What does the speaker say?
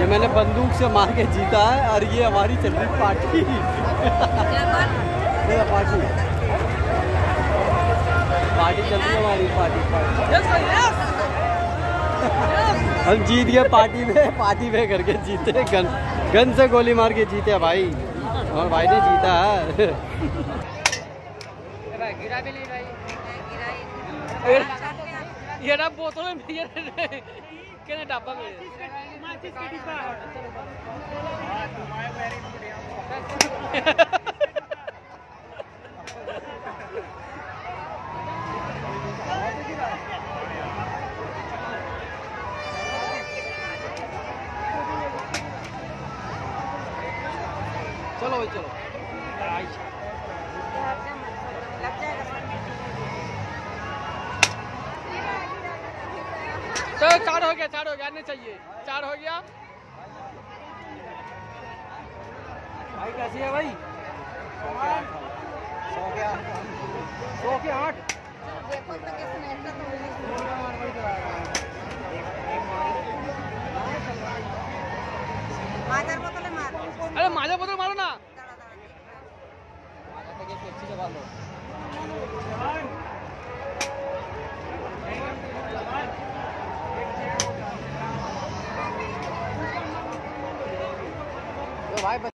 मैंने बंदूक से मार के जीता है और ये हमारी चल रही पार्टी। पार्टी चल रही है हमारी पार्टी। हम जीत गए पार्टी में करके जीते। गन से गोली मार के जीते भाई, और भाई ने जीता है। गिरा भी नहीं भाई, ये ना बोतल में के डब्बा में चलो भाई चलो। चलो 4 हो गया आने चाहिए। 4 हो गया भाई। कैसी है भाई? 100 के 8। अरे माझा बोतल मारो ना। भाई